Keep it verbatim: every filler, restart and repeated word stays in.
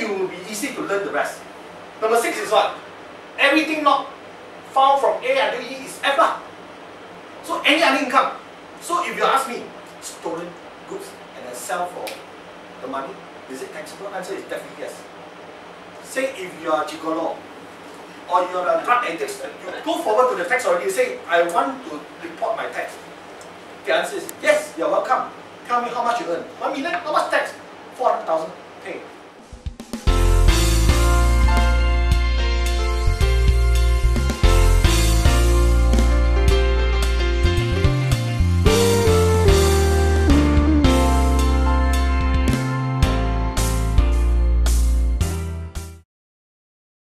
you will be easy to learn the rest. Number six is what? Everything not found from A until E is F lah. So any other income. So if you ask me, stolen goods and then sell for the money, is it taxable? Answer is definitely yes. Say if you are gigolo or you are a drug addict, you go forward to the tax already, you say, I want to report my tax. The answer is yes, you're welcome. Tell me how much you earn. One million? How much tax? four hundred thousand. Pay.